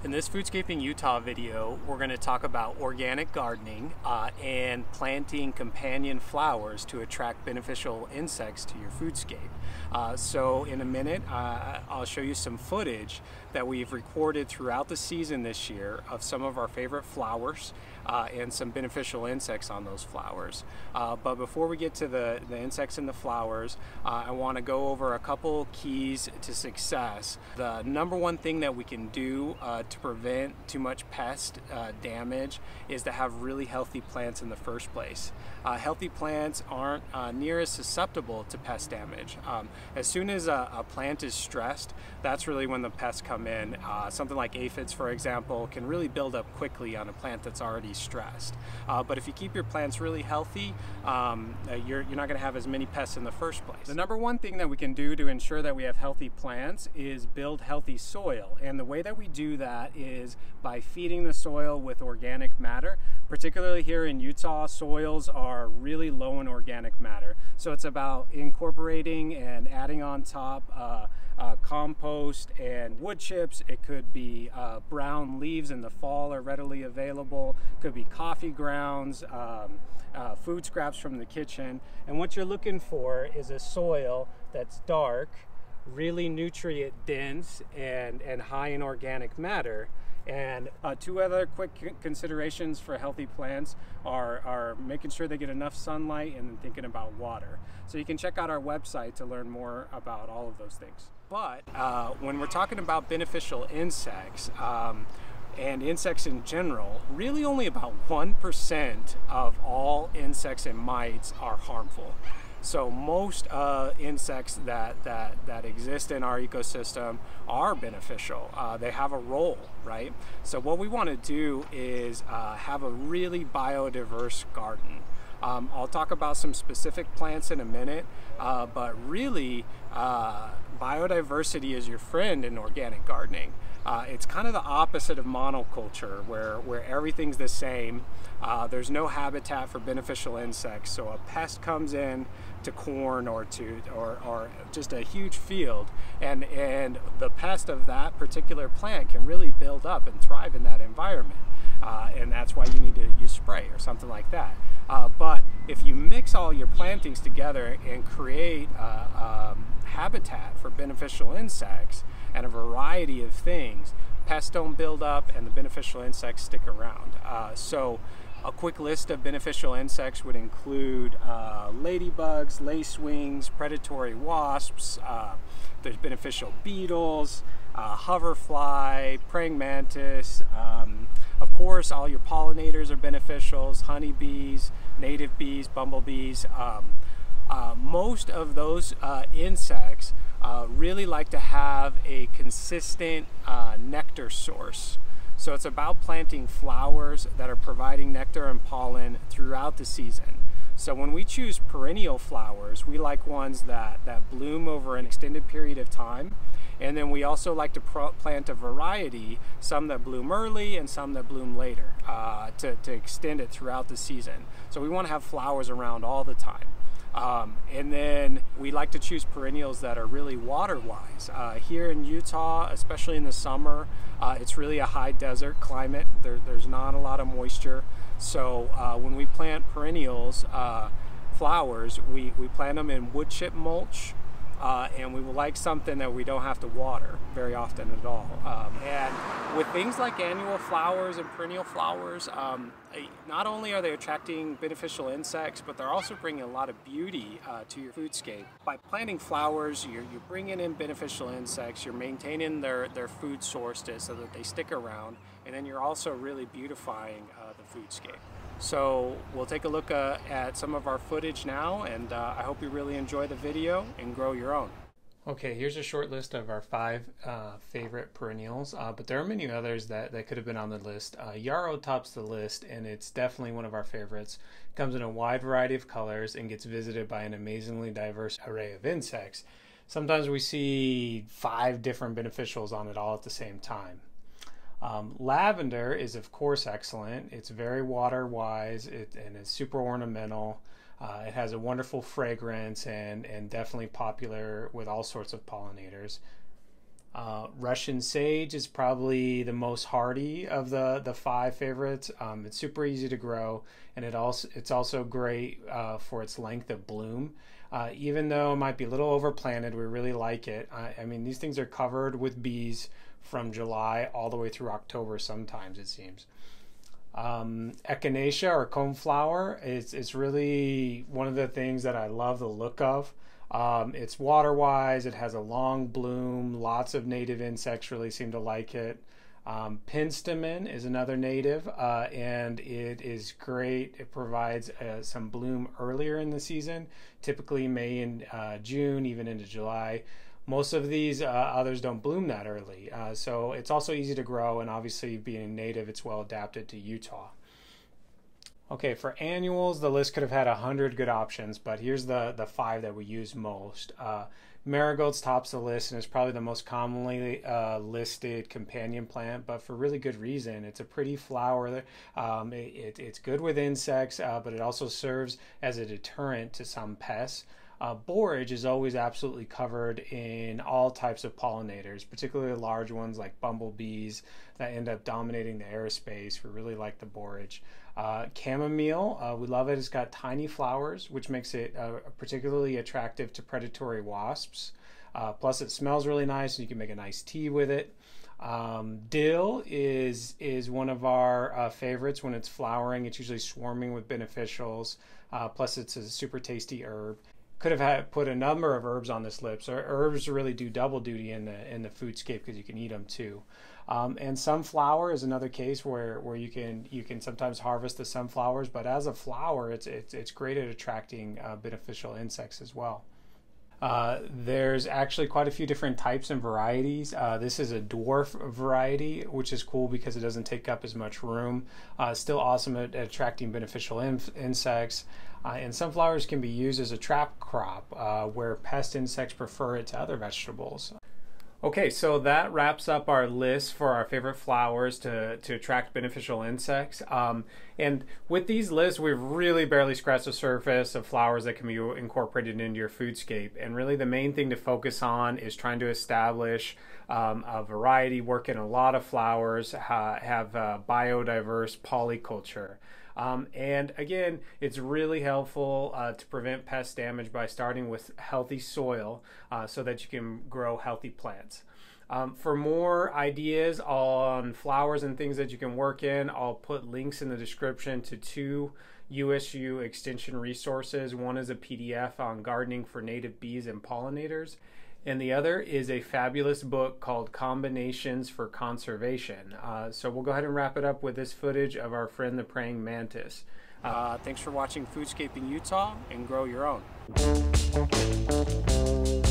In this Foodscaping Utah video, we're going to talk about organic gardening and planting companion flowers to attract beneficial insects to your foodscape. So in a minute, I'll show you some footage that we've recorded throughout the season this year of some of our favorite flowers and some beneficial insects on those flowers. But before we get to the insects and the flowers, I want to go over a couple keys to success. The number one thing that we can do to prevent too much pest damage is to have really healthy plants in the first place. Healthy plants aren't near as susceptible to pest damage. As soon as a plant is stressed, that's really when the pests come in. Something like aphids, for example, can really build up quickly on a plant that's already stressed. But if you keep your plants really healthy, you're not going to have as many pests in the first place. The number one thing that we can do to ensure that we have healthy plants is build healthy soil. And the way that we do that is by feeding the soil with organic matter. Particularly here in Utah, soils are really low in organic matter. So it's about incorporating and adding on top compost and wood chips. It could be brown leaves in the fall are readily available. Could be coffee grounds, food scraps from the kitchen. And what you're looking for is a soil that's dark, really nutrient dense, and high in organic matter. And two other quick considerations for healthy plants are making sure they get enough sunlight and then thinking about water. So you can check out our website to learn more about all of those things. But when we're talking about beneficial insects and insects in general, really only about 1% of all insects and mites are harmful. So most insects that exist in our ecosystem are beneficial. They have a role, right? So what we want to do is have a really biodiverse garden. I'll talk about some specific plants in a minute, but really biodiversity is your friend in organic gardening. It's kind of the opposite of monoculture, where everything's the same. There's no habitat for beneficial insects, so a pest comes in to corn or just a huge field, and the pest of that particular plant can really build up and thrive in that environment, and that's why you need to use spray or something like that. But if you mix all your plantings together and create habitat for beneficial insects and a variety of things, pests don't build up and the beneficial insects stick around. So a quick list of beneficial insects would include ladybugs, lacewings, predatory wasps, there's beneficial beetles, hoverfly, praying mantis. Of course, all your pollinators are beneficials, honeybees, native bees, bumblebees. Most of those insects really like to have a consistent nectar source. So it's about planting flowers that are providing nectar and pollen throughout the season. So when we choose perennial flowers, we like ones that bloom over an extended period of time. And then we also like to plant a variety, some that bloom early and some that bloom later, to extend it throughout the season. So we want to have flowers around all the time. And then we like to choose perennials that are really water-wise. Here in Utah, especially in the summer, it's really a high desert climate. There's not a lot of moisture. So when we plant perennials, flowers, we plant them in wood chip mulch. And we would like something that we don't have to water very often at all. And with things like annual flowers and perennial flowers, not only are they attracting beneficial insects, but they're also bringing a lot of beauty to your foodscape. By planting flowers, you're bringing in beneficial insects, you're maintaining their food source so that they stick around, and then you're also really beautifying the foodscape. So we'll take a look at some of our footage now, and I hope you really enjoy the video and grow your own. Okay, here's a short list of our 5 favorite perennials, but there are many others that could have been on the list. Yarrow tops the list, and it's definitely one of our favorites. It comes in a wide variety of colors and gets visited by an amazingly diverse array of insects. Sometimes we see 5 different beneficials on it all at the same time. Lavender is of course excellent. It's very water wise and it's super ornamental. It has a wonderful fragrance and definitely popular with all sorts of pollinators. Russian sage is probably the most hardy of the five favorites. It's super easy to grow, and it's also great for its length of bloom. Even though it might be a little overplanted, we really like it. I mean, these things are covered with bees from July all the way through October sometimes, it seems. Echinacea or coneflower is really one of the things that I love the look of. It's water wise, it has a long bloom, lots of native insects really seem to like it. Penstemon is another native, and it is great. It provides some bloom earlier in the season, typically May and June, even into July. Most of these others don't bloom that early, so it's also easy to grow, and obviously being native, it's well adapted to Utah. Okay, for annuals, the list could have had 100 good options, but here's the five that we use most. Marigolds tops the list and is probably the most commonly listed companion plant, but for really good reason. It's a pretty flower. It's good with insects, but it also serves as a deterrent to some pests. Borage is always absolutely covered in all types of pollinators, particularly large ones like bumblebees that end up dominating the aerospace. We really like the borage. Chamomile, we love it. It's got tiny flowers, which makes it particularly attractive to predatory wasps. Plus, it smells really nice, and you can make a nice tea with it. Dill is one of our favorites when it's flowering. It's usually swarming with beneficials. Plus, it's a super tasty herb. Could have put a number of herbs on this list. So herbs really do double duty in the foodscape because you can eat them too. And sunflower is another case where you can sometimes harvest the sunflowers, but as a flower, it's great at attracting beneficial insects as well. There's actually quite a few different types and varieties. This is a dwarf variety, which is cool because it doesn't take up as much room. Still awesome at attracting beneficial insects. And sunflowers can be used as a trap crop where pest insects prefer it to other vegetables. Okay, so that wraps up our list for our favorite flowers to attract beneficial insects. And with these lists, we've really barely scratched the surface of flowers that can be incorporated into your foodscape. And really the main thing to focus on is trying to establish a variety, work in a lot of flowers, have biodiverse polyculture. And again, it's really helpful to prevent pest damage by starting with healthy soil so that you can grow healthy plants. For more ideas on flowers and things that you can work in, I'll put links in the description to two USU extension resources. One is a PDF on gardening for native bees and pollinators, and the other is a fabulous book called Combinations for Conservation. So we'll go ahead and wrap it up with this footage of our friend the praying mantis. Thanks for watching Foodscaping Utah, and grow your own.